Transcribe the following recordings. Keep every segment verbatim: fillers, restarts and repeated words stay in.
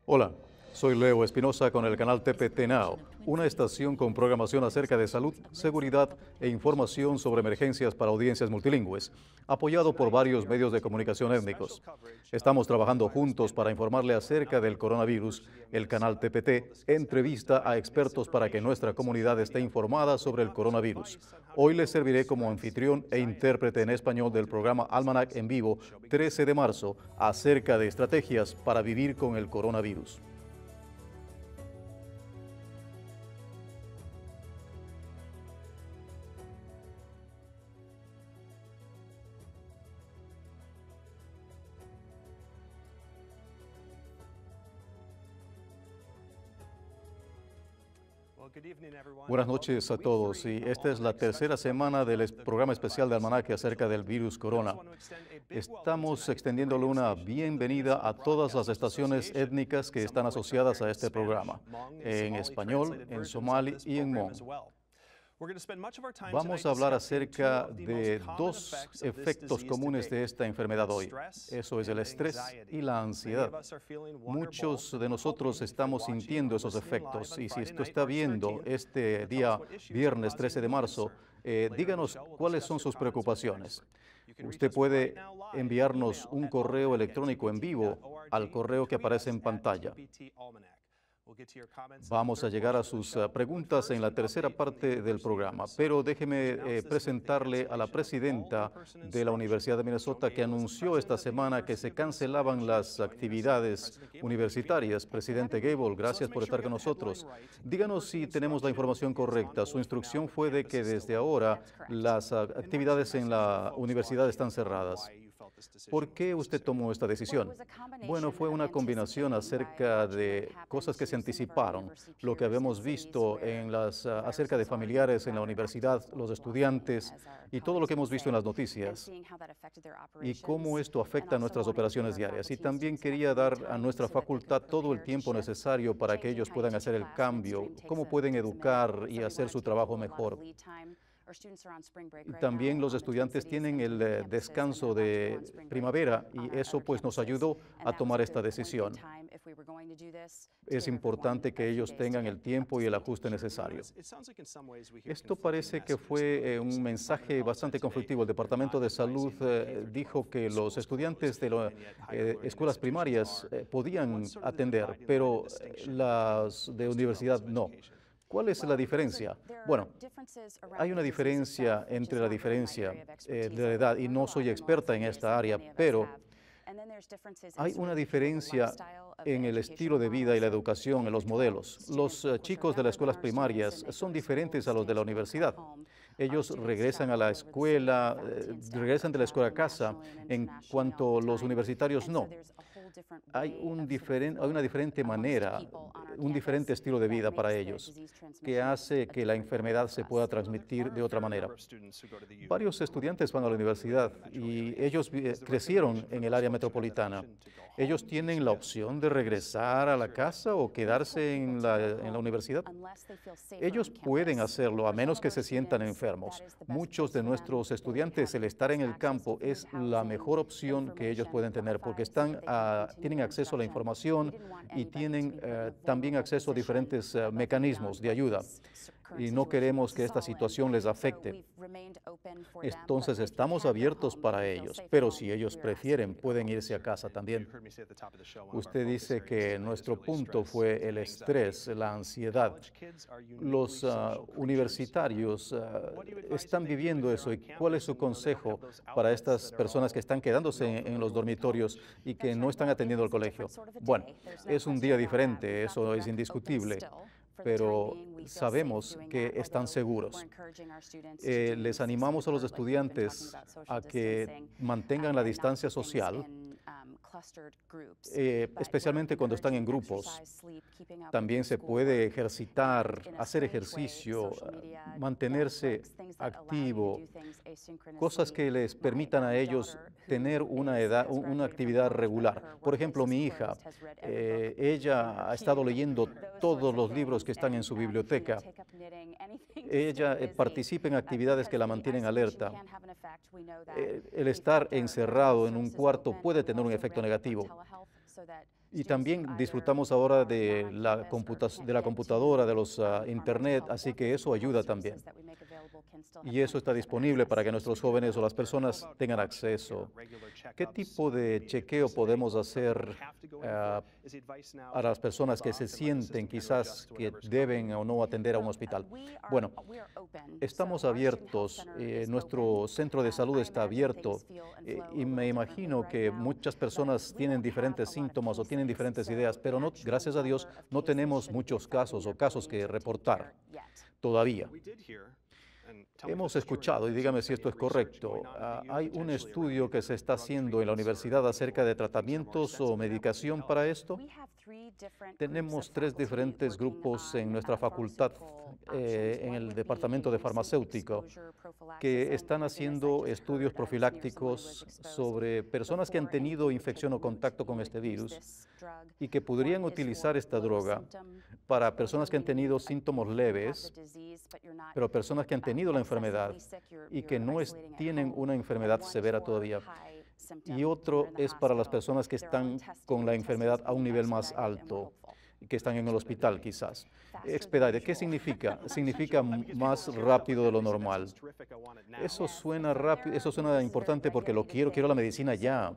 Hola, soy Leo Espinosa con el canal T P T Now, una estación con programación acerca de salud, seguridad e información sobre emergencias para audiencias multilingües, apoyado por varios medios de comunicación étnicos. Estamos trabajando juntos para informarle acerca del coronavirus. El canal T P T entrevista a expertos para que nuestra comunidad esté informada sobre el coronavirus. Hoy les serviré como anfitrión e intérprete en español del programa Almanac en vivo trece de marzo acerca de estrategias para vivir con el coronavirus. Buenas noches a todos. Y esta es la tercera semana del es- programa especial de Almanaque acerca del virus corona. Estamos extendiéndole una bienvenida a todas las estaciones étnicas que están asociadas a este programa, en español, en somali y en Hmong. Vamos a hablar acerca de dos efectos comunes de esta enfermedad hoy. Eso es el estrés y la ansiedad. Muchos de nosotros estamos sintiendo esos efectos y si esto está viendo este día viernes trece de marzo, eh, díganos cuáles son sus preocupaciones. Usted puede enviarnos un correo electrónico en vivo al correo que aparece en pantalla. Vamos a llegar a sus uh, preguntas en la tercera parte del programa, pero déjeme eh, presentarle a la presidenta de la Universidad de Minnesota que anunció esta semana que se cancelaban las actividades universitarias. Presidente Gable, gracias por estar con nosotros. Díganos si tenemos la información correcta. Su instrucción fue de que desde ahora las uh, actividades en la universidad están cerradas. ¿Por qué usted tomó esta decisión? Bueno, fue una combinación acerca de cosas que se anticiparon, lo que habíamos visto en las, ah, acerca de familiares en la universidad, los estudiantes y todo lo que hemos visto en las noticias y cómo esto afecta a nuestras operaciones diarias. Y también quería dar a nuestra facultad todo el tiempo necesario para que ellos puedan hacer el cambio, cómo pueden educar y hacer su trabajo mejor. Y también los estudiantes tienen el eh, descanso de primavera y eso pues nos ayudó a tomar esta decisión. Es importante que ellos tengan el tiempo y el ajuste necesario. Esto parece que fue eh, un mensaje bastante conflictivo. El Departamento de Salud eh, dijo que los estudiantes de las escuelas primarias eh, podían atender, pero eh, las de universidad no. ¿Cuál es la diferencia? Bueno, hay una diferencia entre la diferencia eh, de la edad y no soy experta en esta área, pero hay una diferencia en el estilo de vida y la educación, en los modelos. Los eh, chicos de las escuelas primarias son diferentes a los de la universidad. Ellos regresan a la escuela, eh, regresan de la escuela a casa, en cuanto los universitarios no. Hay, un diferen- hay una diferente manera, un diferente estilo de vida para ellos, que hace que la enfermedad se pueda transmitir de otra manera. Varios estudiantes van a la universidad y ellos vi- eh, crecieron en el área metropolitana. Ellos tienen la opción de regresar a la casa o quedarse en la, en la universidad. Ellos pueden hacerlo a menos que se sientan enfermos. Muchos de nuestros estudiantes, el estar en el campo es la mejor opción que ellos pueden tener porque están, ah, tienen acceso a la información y tienen eh, también acceso a diferentes eh, mecanismos de ayuda. Y no queremos que esta situación les afecte. Entonces estamos abiertos para ellos, pero si ellos prefieren, pueden irse a casa también. Usted dice que nuestro punto fue el estrés, la ansiedad. Los ah, universitarios ah, están viviendo eso. ¿Y cuál es su consejo para estas personas que están quedándose en, en los dormitorios y que no están atendiendo al colegio? Bueno, es un día diferente, eso es indiscutible, pero sabemos que están seguros. Eh, les animamos a los estudiantes a que mantengan la distancia social, eh, especialmente cuando están en grupos. También se puede ejercitar, hacer ejercicio, eh, mantenerse activo, cosas que les permitan a ellos tener una edad, u- una actividad regular. Por ejemplo, mi hija, eh, ella ha estado leyendo todos los libros que están en su biblioteca. Ella eh, participa en actividades que la mantienen alerta. Eh, el estar encerrado en un cuarto puede tener un efecto negativo. Y también disfrutamos ahora de la, computa de la computadora, de los uh, Internet, así que eso ayuda también. Y eso está disponible para que nuestros jóvenes o las personas tengan acceso. ¿Qué tipo de chequeo podemos hacer uh, a las personas que se sienten quizás que deben o no atender a un hospital? Bueno, estamos abiertos, eh, nuestro centro de salud está abierto eh, y me imagino que muchas personas tienen diferentes síntomas o tienen diferentes ideas, pero no, gracias a Dios no tenemos muchos casos o casos que reportar todavía. Hemos escuchado, y dígame si esto es correcto, uh, hay un estudio que se está haciendo en la universidad acerca de tratamientos o medicación para esto. Tenemos tres diferentes grupos en nuestra facultad, eh, en el departamento de farmacéutico, que están haciendo estudios profilácticos sobre personas que han tenido infección o contacto con este virus y que podrían utilizar esta droga para personas que han tenido síntomas leves, pero personas que han tenido la enfermedad y que no es, tienen una enfermedad severa todavía. Y otro es para las personas que están con la enfermedad a un nivel más alto, que están en el hospital quizás. Expedite, ¿qué significa? Significa más rápido de lo normal. Eso suena rápido, eso suena importante porque lo quiero, quiero la medicina ya.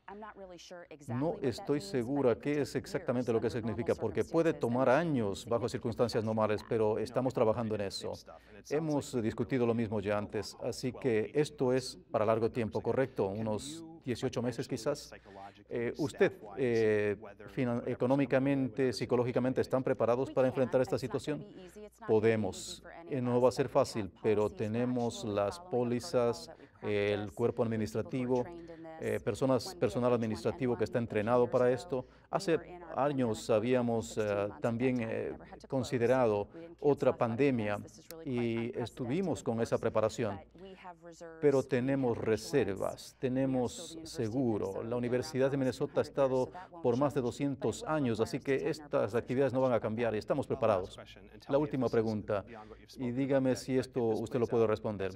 No estoy segura qué es exactamente lo que significa, porque puede tomar años bajo circunstancias normales, pero estamos trabajando en eso. Hemos discutido lo mismo ya antes, así que esto es para largo tiempo, ¿correcto? Unos dieciocho meses quizás. Eh, ¿Usted eh, económicamente, psicológicamente, están preparados para enfrentar esta situación? Podemos. Eh, no va a ser fácil, pero tenemos las pólizas, eh, el cuerpo administrativo, eh, personas, personal administrativo que está entrenado para esto. Hace años habíamos uh, también eh, considerado otra pandemia y estuvimos con esa preparación, pero tenemos reservas, tenemos seguro. La Universidad de Minnesota ha estado por más de doscientos años, así que estas actividades no van a cambiar y estamos preparados. La última pregunta, y dígame si esto usted lo puede responder.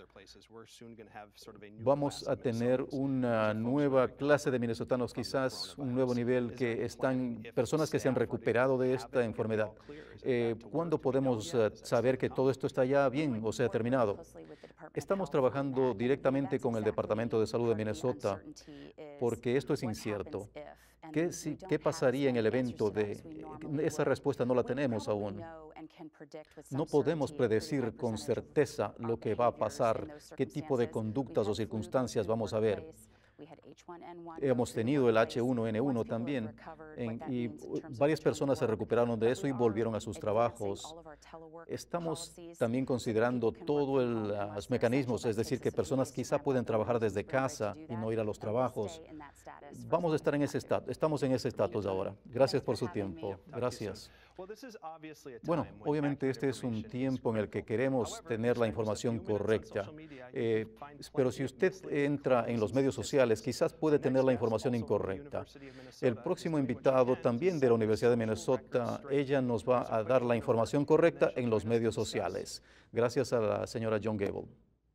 Vamos a tener una nueva clase de minnesotanos, quizás un nuevo nivel, que están, personas que se han recuperado de esta enfermedad. Eh, ¿Cuándo podemos uh, saber que todo esto está ya bien o sea terminado? Estamos trabajando directamente con el Departamento de Salud de Minnesota porque esto es incierto. ¿Qué, si, ¿Qué pasaría en el evento de...? Esa respuesta no la tenemos aún. No podemos predecir con certeza lo que va a pasar, qué tipo de conductas o circunstancias vamos a ver. Hemos tenido el H uno N uno también en, y varias personas se recuperaron de eso y volvieron a sus trabajos. Estamos también considerando todos los mecanismos, es decir, que personas quizá pueden trabajar desde casa y no ir a los trabajos. Vamos a estar en ese estatus, estamos en ese estatus ahora. Gracias por su tiempo. Gracias. Bueno, obviamente este es un tiempo en el que queremos tener la información correcta, eh, pero si usted entra en los medios sociales, quizás puede tener la información incorrecta. El próximo invitado también de la Universidad de Minnesota, ella nos va a dar la información correcta en los medios sociales. Gracias a la señora John Gable.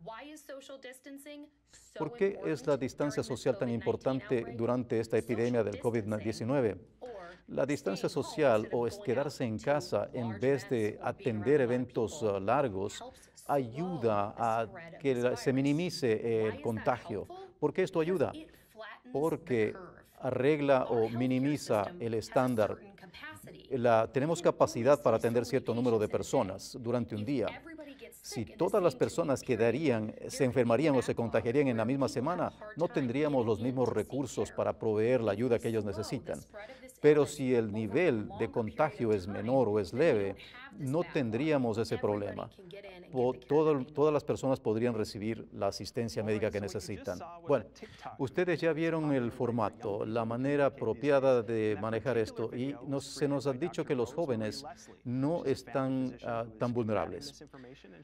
¿Por qué es la distancia social tan importante durante esta epidemia del COVID diecinueve? La distancia social, o es quedarse en casa en vez de atender eventos uh, largos, ayuda a que se minimice el contagio. ¿Por qué esto ayuda? Porque arregla o minimiza el estándar. La, tenemos capacidad para atender cierto número de personas durante un día. Si todas las personas quedarían, se enfermarían o se contagiarían en la misma semana, no tendríamos los mismos recursos para proveer la ayuda que ellos necesitan. Pero si el nivel de contagio es menor o es leve, no tendríamos ese problema. Todo, todas las personas podrían recibir la asistencia médica que necesitan. Bueno, ustedes ya vieron el formato, la manera apropiada de manejar esto, y nos, se nos ha dicho que los jóvenes no están uh, tan vulnerables.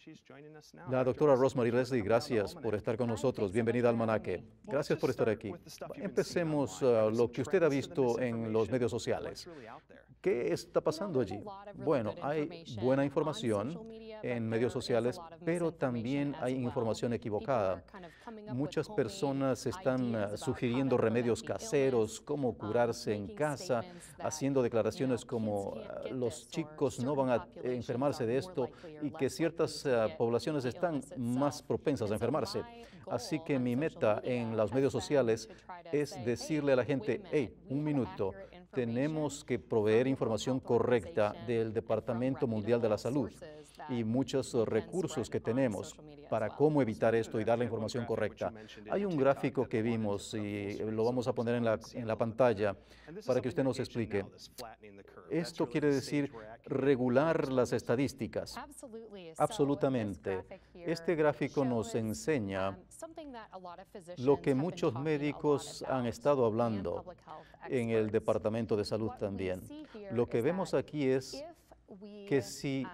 La doctora Rosemary Leslie, gracias por estar con nosotros. Bienvenida al Almanaque. Gracias por estar aquí. Empecemos uh, lo que usted ha visto en los medios sociales. ¿Qué está pasando allí? Bueno, hay buena información en medios sociales, pero también hay información equivocada. Muchas personas están uh, sugiriendo remedios caseros, cómo curarse en casa, haciendo declaraciones como uh, los chicos no van a enfermarse de esto y que ciertas uh, poblaciones están más propensas a enfermarse. Así que mi meta en los medios sociales es decirle a la gente, hey, un minuto, tenemos que proveer información correcta del Departamento Mundial de la Salud y muchos recursos que tenemos para cómo evitar esto y dar la información correcta. Hay un gráfico que vimos y lo vamos a poner en la, en la pantalla para que usted nos explique. Esto quiere decir regular las estadísticas. Absolutamente. Este gráfico nos enseña lo que muchos médicos han estado hablando en el Departamento de Salud también. Lo que vemos aquí es que si,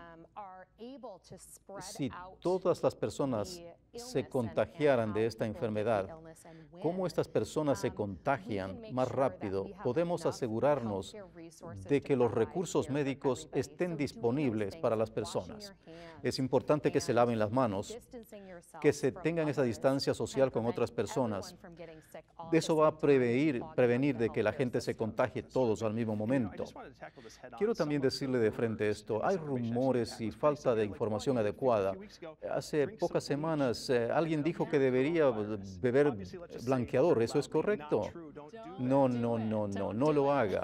si todas las personas se contagiaran de esta enfermedad, cómo estas personas se contagian más rápido, podemos asegurarnos de que los recursos médicos estén disponibles para las personas. Es importante que se laven las manos, que se tengan esa distancia social con otras personas. Eso va a prevenir, prevenir de que la gente se contagie todos al mismo momento. Quiero también decirle de frente esto, hay rumores y falta de información adecuada. Hace pocas semanas eh, alguien dijo que debería beber blanqueador, ¿eso es correcto? No, no, no, no, no lo haga.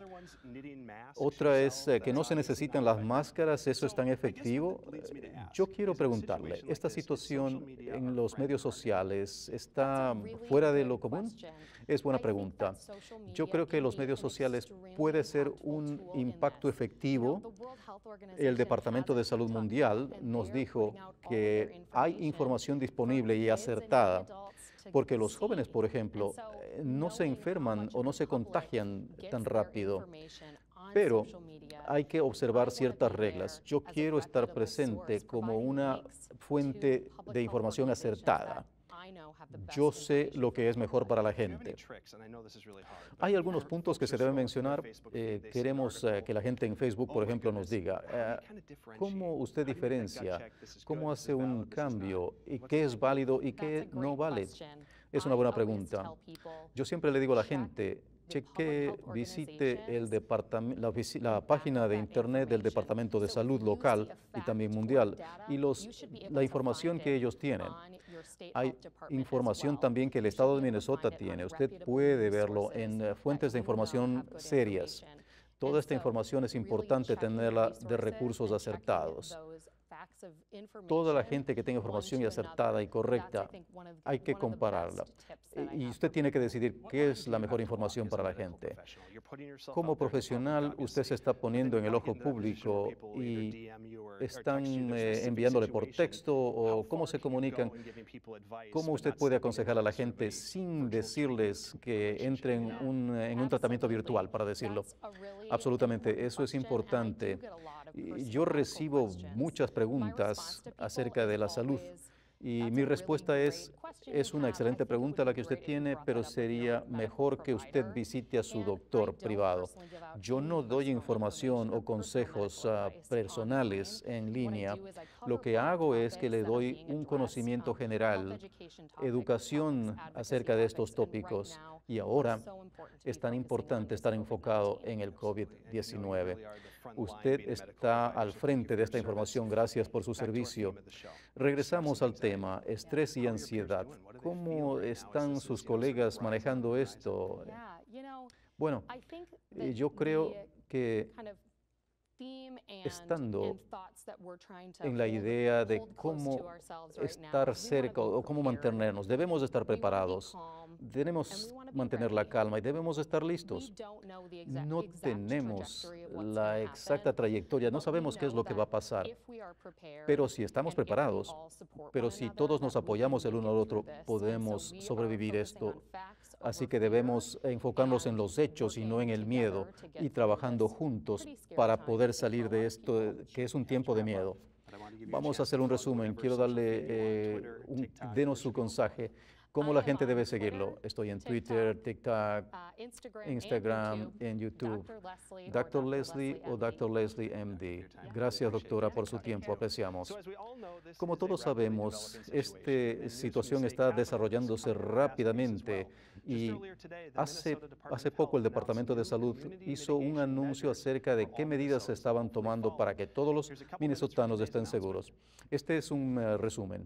Otra es eh, que no se necesitan las máscaras, ¿eso es tan efectivo? Eh, Yo quiero preguntarle, ¿esta situación en los medios sociales está fuera de lo común? Es buena pregunta. Yo creo que los medios sociales puede ser un impacto efectivo. El Departamento de Salud Mundial nos dijo que hay información disponible y acertada, porque los jóvenes, por ejemplo, no se enferman o no se contagian tan rápido. Pero hay que observar ciertas reglas. Yo quiero estar presente como una fuente de información acertada. Yo sé lo que es mejor para la gente. Hay algunos puntos que se deben mencionar. Eh, queremos eh, que la gente en Facebook, por ejemplo, nos diga, eh, ¿cómo usted diferencia? ¿Cómo hace un cambio? ¿Y qué es válido y qué no vale? Es una buena pregunta. Yo siempre le digo a la gente, cheque, visite el la, la página de internet del Departamento de Salud local y también mundial y los, la información que ellos tienen. Hay información también que el Estado de Minnesota tiene. Usted puede verlo en uh, fuentes de información serias. Toda esta información es importante tenerla de recursos acertados. Toda la gente que tenga información acertada y correcta, hay que compararla. Y usted tiene que decidir qué es la mejor información para la gente. Como profesional, usted se está poniendo en el ojo público y están eh, enviándole por texto o cómo se comunican. ¿Cómo usted puede aconsejar a la gente sin decirles que entren un, en un tratamiento virtual, para decirlo? Absolutamente, eso es importante. Yo recibo muchas preguntas acerca de la salud y mi respuesta es, es una excelente pregunta la que usted tiene, pero sería mejor que usted visite a su doctor privado. Yo no doy información o consejos uh, personales en línea. Lo que hago es que le doy un conocimiento general, educación acerca de estos tópicos. Y ahora es tan importante estar enfocado en el COVID diecinueve. Usted está al frente de esta información. Gracias por su servicio. Regresamos al tema, estrés y ansiedad. ¿Cómo están sus colegas manejando esto? Bueno, eh, yo creo que estando en la idea de cómo estar cerca o cómo mantenernos, debemos estar preparados, debemos mantener la calma y debemos estar listos. No tenemos la exacta trayectoria, no sabemos qué es lo que va a pasar, pero si estamos preparados, pero si todos nos apoyamos el uno al otro, podemos sobrevivir esto. Así que debemos enfocarnos en los hechos y no en el miedo y trabajando juntos para poder salir de esto, que es un tiempo de miedo. Vamos a hacer un resumen. Quiero darle, eh, un, denos su consejo. ¿Cómo la gente debe seguirlo? Estoy en Twitter, TikTok, Instagram, en YouTube. doctor Leslie o doctor Leslie M D. Gracias, doctora, por su tiempo. Apreciamos. Como todos sabemos, esta situación está desarrollándose rápidamente y hace, hace poco el Departamento de Salud hizo un anuncio acerca de qué medidas se estaban tomando para que todos los minnesotanos estén seguros. Este es un uh, resumen.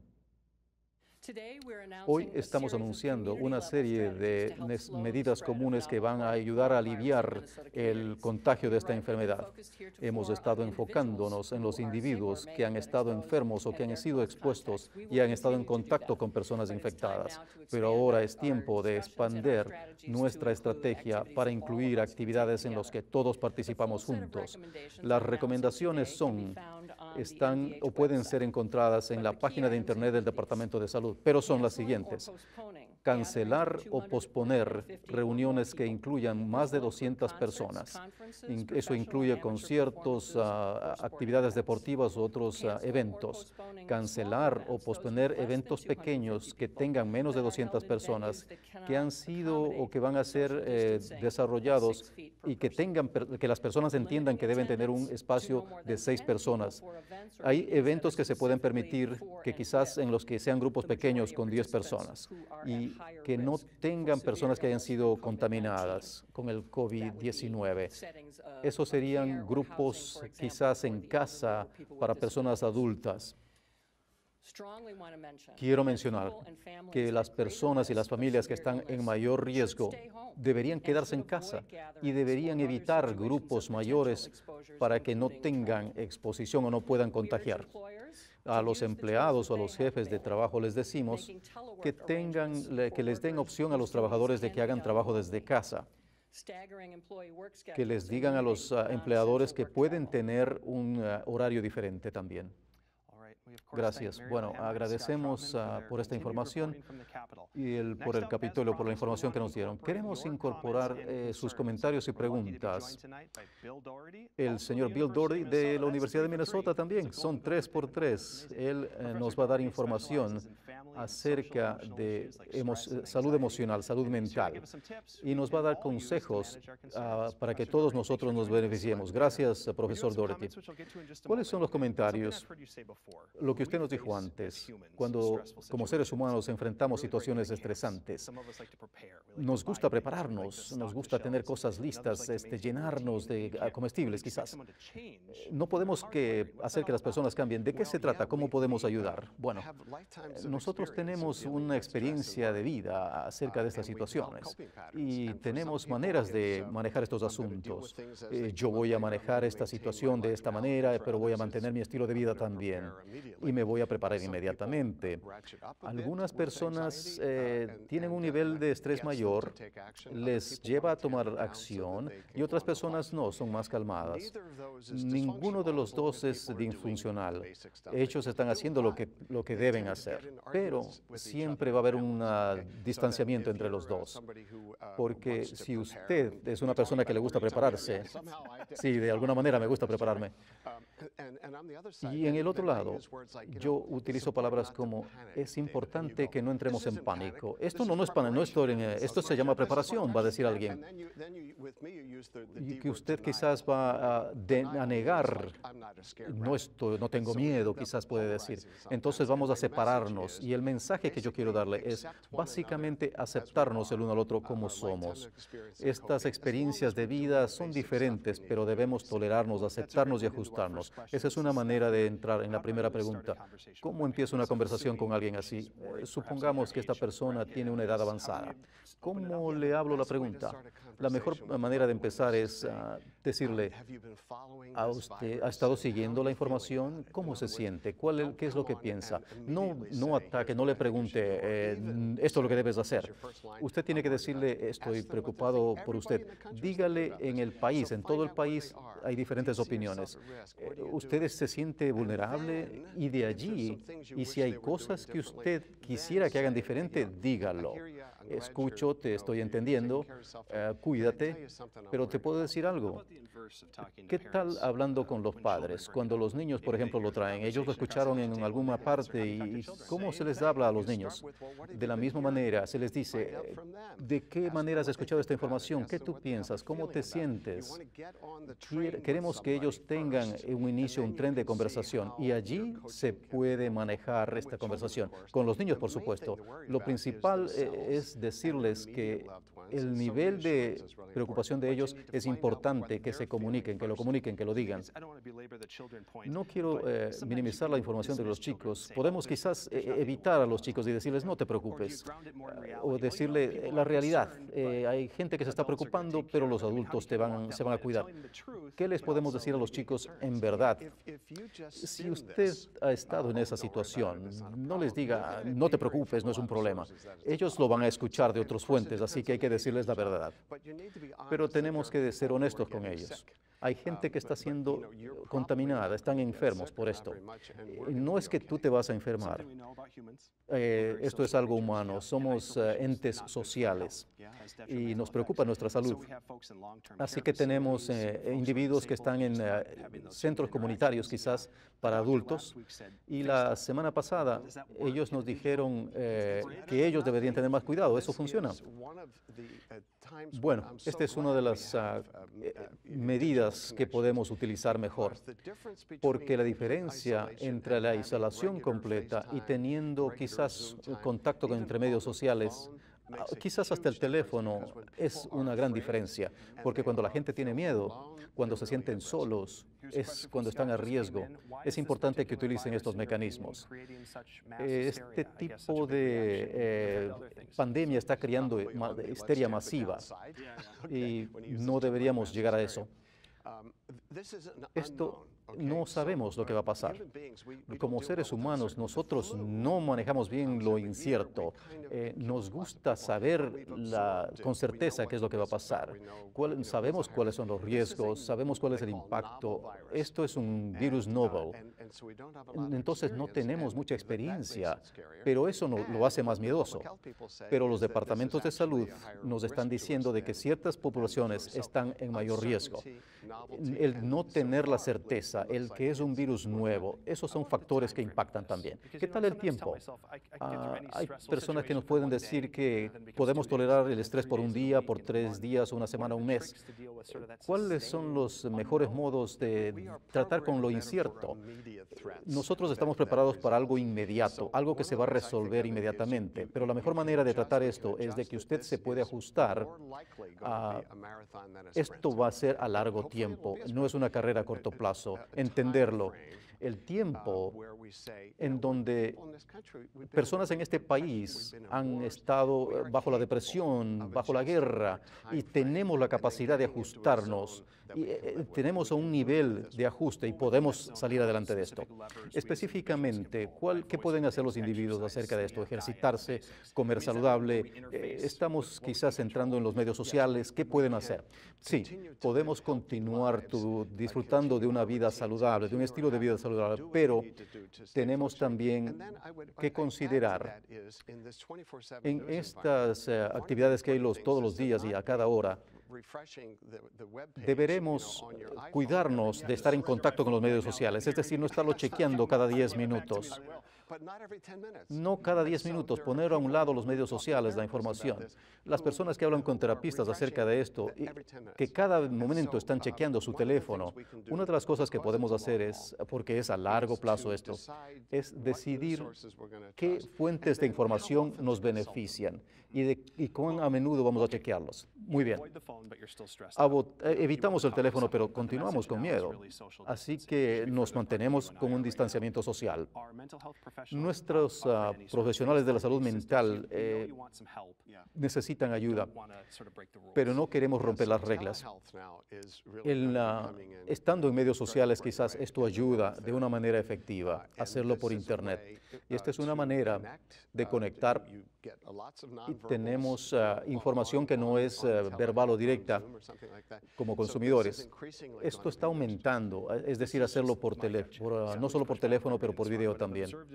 Hoy estamos anunciando una serie de medidas comunes que van a ayudar a aliviar el contagio de esta enfermedad. Hemos estado enfocándonos en los individuos que han estado enfermos o que han sido expuestos y han estado en contacto con personas infectadas. Pero ahora es tiempo de expandir nuestra estrategia para incluir actividades en las que todos participamos juntos. Las recomendaciones son, están o pueden ser encontradas en la página de internet del Departamento de Salud, pero son las siguientes: cancelar o posponer reuniones que incluyan más de doscientas personas. Eso incluye conciertos, uh, actividades deportivas u otros uh, eventos. Cancelar o posponer eventos pequeños que tengan menos de doscientas personas, que han sido o que van a ser eh, desarrollados y que, tengan, que las personas entiendan que deben tener un espacio de seis personas. Hay eventos que se pueden permitir que quizás en los que sean grupos pequeños con diez personas y que no tengan personas que hayan sido contaminadas con el COVID diecinueve. Esos serían grupos quizás en casa para personas adultas. Quiero mencionar que las personas y las familias que están en mayor riesgo deberían quedarse en casa y deberían evitar grupos mayores para que no tengan exposición o no puedan contagiar. A los empleados o a los jefes de trabajo les decimos que, tengan, que les den opción a los trabajadores de que hagan trabajo desde casa. Que les digan a los uh, empleadores que pueden tener un uh, horario diferente también. Gracias. Bueno, agradecemos uh, por esta información y el, por el Capitolio, por la información que nos dieron. Queremos incorporar eh, sus comentarios y preguntas. El señor Bill Doherty de la Universidad de Minnesota también. Son tres por tres. Él eh, nos va a dar información acerca de emo salud emocional, salud mental, y nos va a dar consejos uh, para que todos nosotros nos beneficiemos. Gracias, profesor Doherty. ¿Cuáles son los comentarios? Lo que usted nos dijo antes, cuando como seres humanos enfrentamos situaciones estresantes, nos gusta prepararnos, nos gusta tener cosas listas, este, llenarnos de uh, comestibles quizás. No podemos que hacer que las personas cambien. ¿De qué se trata? ¿Cómo podemos ayudar? Bueno, nosotros tenemos una experiencia de vida acerca de estas situaciones y tenemos maneras de manejar estos asuntos. Eh, yo voy a manejar esta situación de esta manera, pero voy a mantener mi estilo de vida también y me voy a preparar inmediatamente. Algunas personas eh, tienen un nivel de estrés mayor, les lleva a tomar acción, y otras personas no, son más calmadas. Ninguno de los dos es disfuncional. Ellos están haciendo lo que, lo que deben hacer, pero siempre va a haber un distanciamiento entre los dos, porque si usted es una persona que le gusta prepararse, sí, de alguna manera me gusta prepararme, y en el otro lado, yo utilizo palabras como: es importante que no entremos en pánico. Esto no, no es pánico, no estoy en, esto se llama preparación, va a decir alguien. Y que usted quizás va a, de, a negar, no, estoy, no tengo miedo, quizás puede decir. Entonces vamos a separarnos, y el mensaje que yo quiero darle es básicamente aceptarnos el uno al otro como somos. Estas experiencias de vida son diferentes, pero debemos tolerarnos, aceptarnos y ajustarnos. Esa es una manera de entrar en la primera pregunta. ¿Cómo empiezo una conversación con alguien así? Eh, supongamos que esta persona tiene una edad avanzada. ¿Cómo le hablo la pregunta? La mejor manera de empezar es uh, decirle: ¿a usted ha estado siguiendo la información? ¿Cómo se siente? ¿Cuál es, ¿Qué es lo que piensa? No, no ataque, no le pregunte, eh, esto es lo que debes hacer. Usted tiene que decirle: estoy preocupado por usted. Dígale: en el país, en todo el país hay diferentes opiniones. Eh, ¿Usted se siente vulnerable? Y de allí, y si hay cosas que usted quisiera que hagan diferente, dígalo. escucho, te estoy entendiendo, eh, cuídate, pero te puedo decir algo. ¿Qué tal hablando con los padres? Cuando los niños, por ejemplo, lo traen, ellos lo escucharon en alguna parte y ¿cómo se les habla a los niños? De la misma manera, se les dice, ¿de qué manera has escuchado esta información? ¿Qué tú piensas? ¿Cómo te sientes? Queremos que ellos tengan un inicio, un tren de conversación y allí se puede manejar esta conversación. Con los niños, por supuesto. Lo principal eh, es decirles que el nivel de preocupación de ellos es importante, que se comuniquen, que lo comuniquen, que lo digan. No quiero eh, minimizar la información de los chicos. Podemos quizás eh, evitar a los chicos y decirles, no te preocupes, eh, o decirle la realidad. Eh, hay gente que se está preocupando, pero los adultos te van, se van a cuidar. ¿Qué les podemos decir a los chicos en verdad? Si usted ha estado en esa situación, no les diga, no te preocupes, no es un problema. Ellos lo van a escuchar de otras fuentes, así que hay que decirles la verdad. Pero tenemos que ser honestos con ellos. Hay gente que está siendo contaminada, están enfermos por esto. No es que tú te vas a enfermar. Eh, esto es algo humano. Somos uh, entes sociales y nos preocupa nuestra salud. Así que tenemos eh, individuos que están en uh, centros comunitarios quizás para adultos y la semana pasada ellos nos dijeron eh, que ellos deberían tener más cuidado. ¿Eso funciona? Bueno, esta es una de las uh, medidas que podemos utilizar mejor, porque la diferencia entre la aislación completa y teniendo quizás contacto con entre medios sociales, quizás hasta el teléfono, es una gran diferencia, porque cuando la gente tiene miedo, cuando se sienten solos, es cuando están a riesgo. Es importante que utilicen estos mecanismos. Este tipo de eh, pandemia está creando histeria masiva y no deberíamos llegar a eso. Esto no sabemos lo que va a pasar. Como seres humanos, nosotros no manejamos bien lo incierto. Eh, nos gusta saber la, con certeza qué es lo que va a pasar. Cuál, sabemos cuáles son los riesgos, sabemos cuál es el impacto. Esto es un virus novel. Entonces no tenemos mucha experiencia, pero eso no, lo hace más miedoso. Pero los departamentos de salud nos están diciendo de que ciertas poblaciones están en mayor riesgo. El no tener la certeza, el que es un virus nuevo, esos son factores que impactan también. ¿Qué tal el tiempo? Ah, hay personas que nos pueden decir que podemos tolerar el estrés por un día, por tres días, una semana, un mes. ¿Cuáles son los mejores modos de tratar con lo incierto? Nosotros estamos preparados para algo inmediato, algo que se va a resolver inmediatamente, pero la mejor manera de tratar esto es de que usted se puede ajustar a... Esto va a ser a largo tiempo, no es una carrera a corto plazo. Entenderlo. El tiempo en donde personas en este país han estado bajo la depresión, bajo la guerra, y tenemos la capacidad de ajustarnos, y eh, tenemos un nivel de ajuste y podemos salir adelante de esto. Específicamente, ¿cuál, ¿qué pueden hacer los individuos acerca de esto? Ejercitarse, comer saludable, eh, estamos quizás entrando en los medios sociales, ¿qué pueden hacer? Sí, podemos continuar tu, disfrutando de una vida saludable, de un estilo de vida saludable, pero tenemos también que considerar en estas uh, actividades que hay los, todos los días y a cada hora, deberemos cuidarnos de estar en contacto con los medios sociales, es decir, no estarlo chequeando cada diez minutos. No cada diez minutos, poner a un lado los medios sociales, la información. Las personas que hablan con terapistas acerca de esto, y que cada momento están chequeando su teléfono, una de las cosas que podemos hacer es, porque es a largo plazo esto, es decidir qué fuentes de información nos benefician y, de, y cuán a menudo vamos a chequearlos. Muy bien. Abo- evitamos el teléfono, pero continuamos con miedo. Así que nos mantenemos con un distanciamiento social. Nuestros uh, profesionales de la salud mental eh, necesitan ayuda, pero no queremos romper las reglas. El, uh, estando en medios sociales, quizás esto ayuda de una manera efectiva, hacerlo por Internet. Y esta es una manera de conectar y tenemos uh, información que no es uh, verbal o directa como consumidores. Esto está aumentando, es decir, hacerlo por teléfono, no solo por teléfono, pero por video también.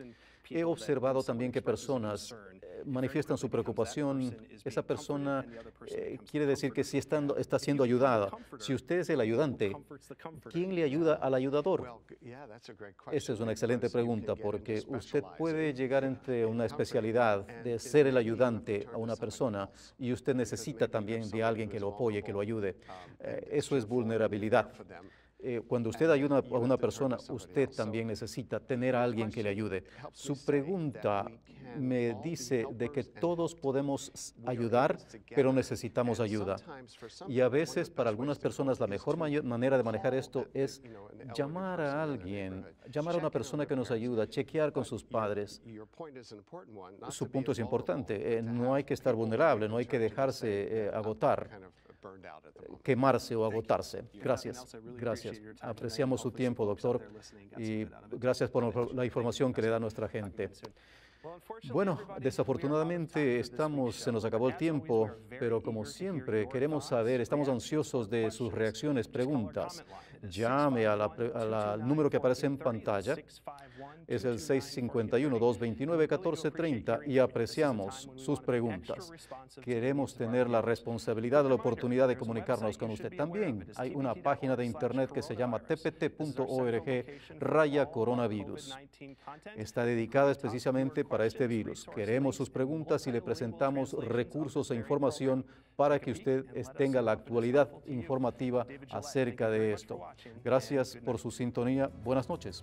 he observado también que personas eh, manifiestan su preocupación. Esa persona eh, quiere decir que sí está, está siendo ayudada. Si usted es el ayudante, ¿quién le ayuda al ayudador? Esa es una excelente pregunta, porque usted puede llegar entre una especialidad de ser el ayudante a una persona y usted necesita también de alguien que lo apoye, que lo ayude. Eh, eso es vulnerabilidad. Eh, cuando usted ayuda a una persona, usted también necesita tener a alguien que le ayude. Su pregunta me dice de que todos podemos ayudar, pero necesitamos ayuda. Y a veces para algunas personas la mejor manera de manejar esto es llamar a alguien, llamar a una persona que nos ayuda, chequear con sus padres. Su punto es importante. Eh, no hay que estar vulnerable, no hay que dejarse eh, agotar, quemarse o agotarse. Gracias, gracias. Apreciamos su tiempo, doctor, y gracias por la información que le da a nuestra gente. Bueno, desafortunadamente estamos, se nos acabó el tiempo, pero como siempre queremos saber, estamos ansiosos de sus reacciones, preguntas. Llame a la, a la- al número que aparece en pantalla, es el seis cinco uno, dos dos nueve, uno cuatro tres cero y apreciamos sus preguntas. Queremos tener la responsabilidad de la oportunidad de comunicarnos con usted. También hay una página de internet que se llama t p t punto org raya coronavirus. Está dedicada específicamente para este virus. Queremos sus preguntas y le presentamos recursos e información para que usted tenga la actualidad informativa acerca de esto. Gracias por su sintonía. Buenas noches.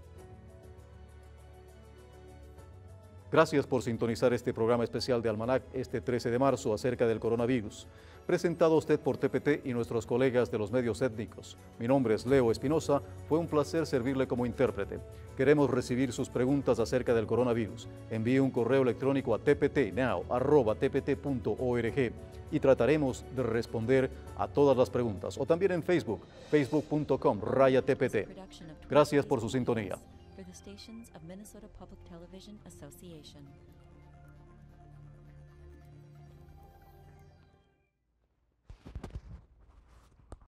Gracias por sintonizar este programa especial de Almanac este trece de marzo acerca del coronavirus, presentado a usted por T P T y nuestros colegas de los medios étnicos. Mi nombre es Leo Espinosa, fue un placer servirle como intérprete. Queremos recibir sus preguntas acerca del coronavirus. Envíe un correo electrónico a t p t now arroba t p t punto org y trataremos de responder a todas las preguntas. O también en Facebook, facebook punto com raya T P T. Gracias por su sintonía. For the stations of Minnesota Public Television Association.